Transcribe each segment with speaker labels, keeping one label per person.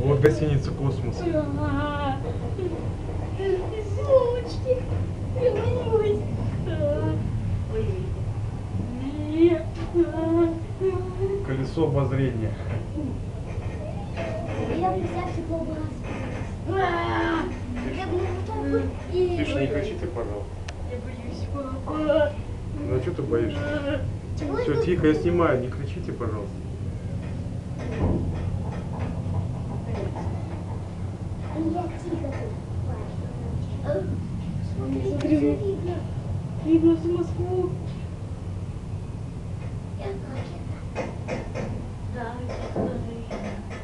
Speaker 1: Вот гостиница «Космос».
Speaker 2: Сумочки. Я боюсь.
Speaker 1: Колесо обозрения.
Speaker 2: Я бы взял теплобласт.
Speaker 1: Тише, не кричите, пожалуйста.
Speaker 2: Я боюсь, папа.
Speaker 1: Ну а что ты боишься? Все, тихо, я снимаю, не кричите, пожалуйста.
Speaker 2: Я тихо тут. Смотри, видно. Видно всю Москву. Да, это видно.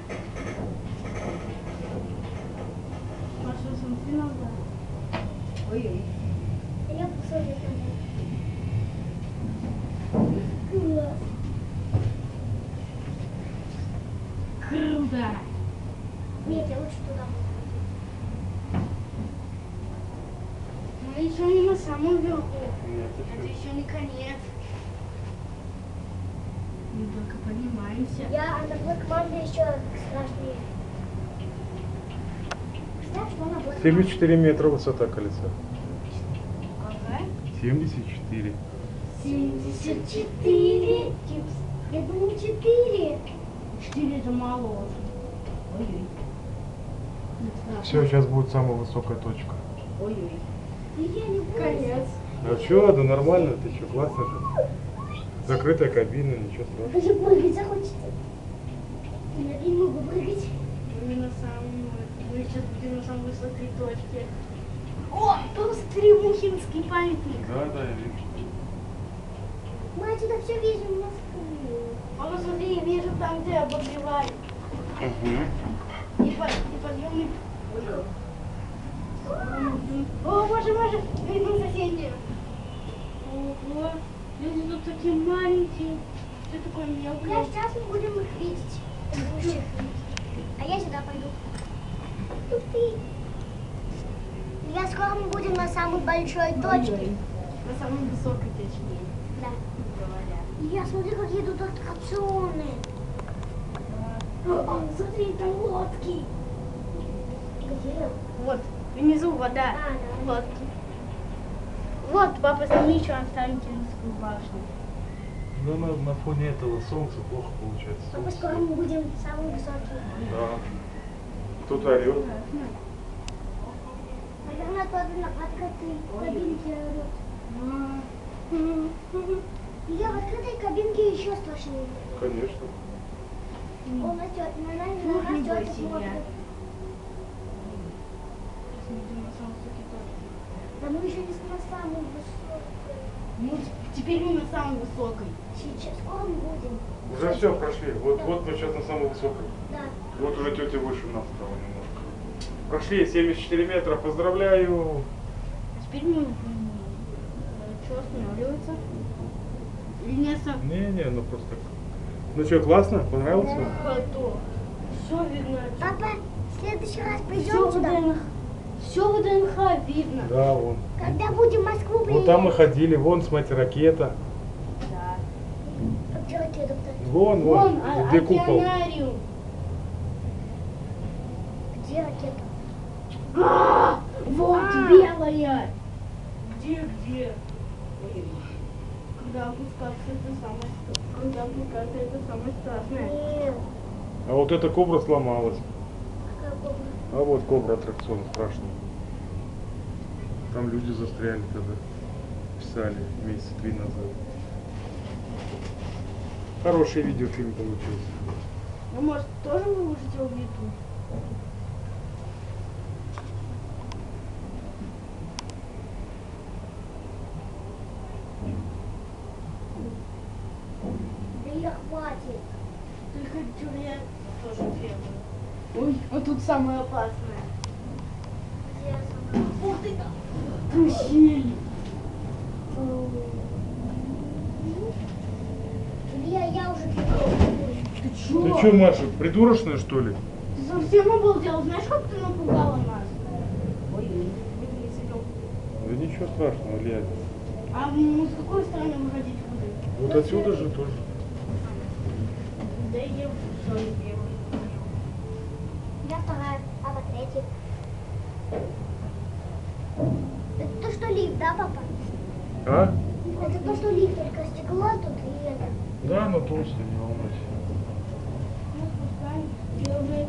Speaker 2: Маша, смотри назад. Ой-ой. Я посмотрю назад. Класс. Круто. Нет, я лучше туда. Мы еще не на самом верху.
Speaker 1: Нет,
Speaker 2: Это еще не конец. Мы только поднимаемся. Я на Black Mamba еще страшнее. Представь, что на Black Mamba.
Speaker 1: 74 метра высота колеса.
Speaker 2: Ага.
Speaker 1: 74.
Speaker 2: 74. Я думал 4. 4 это мало очень. Ой-ой.
Speaker 1: Все, сейчас будет самая высокая точка.
Speaker 2: Ой-ой. Я не боюсь. Конец.
Speaker 1: А что, да нормально, ты что, классно же. Закрытая кабина, ничего страшного.
Speaker 2: Даже прыгать захочется. Я не могу прыгать. Мы сейчас будем на самой высокой точке. О, посмотри, Мухинский памятник.
Speaker 1: Да, я вижу.
Speaker 2: Мы отсюда все видим Москву. А посмотри, я вижу там, где обогревают.
Speaker 1: Угу.
Speaker 2: И подъемник. О, боже, видно соседи. Ого, люди тут такие маленькие. Все такое мелкое. Сейчас мы будем их видеть. А я сюда пойду. Я скоро мы будем на самой большой точке. На самой высокой точке. Да. Я смотрю, как едут аттракционы. О, смотри, там лодки. Где? Вот, внизу вода. Да. Лодки. Вот, папа, сними еще Останкинскую башню.
Speaker 1: Ну, на фоне этого солнца плохо получается.
Speaker 2: Папа, скоро мы будем самые высокие.
Speaker 1: Да. Кто-то орет.
Speaker 2: Наверное, кто-то на открытой кабинке орет. Я в открытой кабинке еще страшнее.
Speaker 1: Конечно.
Speaker 2: Он растет, на нас растет смотрит. Да мы еще не на самой высокой. Ну, теперь мы на самой высокой. Сейчас скоро мы будем.
Speaker 1: Уже все прошли. Вот,
Speaker 2: Да.
Speaker 1: вот мы сейчас на самой высокой.
Speaker 2: Да.
Speaker 1: Вот уже тетя выше нас стала немножко. Прошли 74 метра, поздравляю.
Speaker 2: А теперь мы что, останавливается? Или нет?
Speaker 1: Не, ну просто так. Ну что, классно? Понравилось вам?
Speaker 2: Все видно. Папа, в следующий раз придем сюда. Все в ДНХ видно.
Speaker 1: Да, вон.
Speaker 2: Когда будем в Москву приедем.
Speaker 1: Вот там мы ходили, вон, смотрите, ракета.
Speaker 2: Да. А где ракета?
Speaker 1: Вон, где купол.
Speaker 2: Океанариум. Где ракета? Вот белая. Где? Когда опускаться, это самое страшное. Нет.
Speaker 1: А вот эта кобра сломалась.
Speaker 2: Какая кобра?
Speaker 1: А вот кобра аттракцион страшный. Там люди застряли тогда. Писали месяца 3 назад. Хороший видеофильм получился.
Speaker 2: Ну, может, тоже выложите его в YouTube? Да я хватит. Только тюрья тоже требую. Ой, а тут самое опасное. Где самое? Ух ты там! Ущелье. Я уже
Speaker 1: Ты что, Маша, придурочная что ли?
Speaker 2: Ты совсем обалдел? Знаешь, как ты напугала нас? Ой, не сидел.
Speaker 1: Да ничего страшного, Ляля.
Speaker 2: А с какой стороны выходить будем?
Speaker 1: Вот отсюда же тоже.
Speaker 2: Да я в свою первую. Я эти. Это то, что лифт, да, папа?
Speaker 1: А?
Speaker 2: Это то, что лифт, только стекло тут и это.
Speaker 1: Да, но толстый, не волнуйся.
Speaker 2: Я уже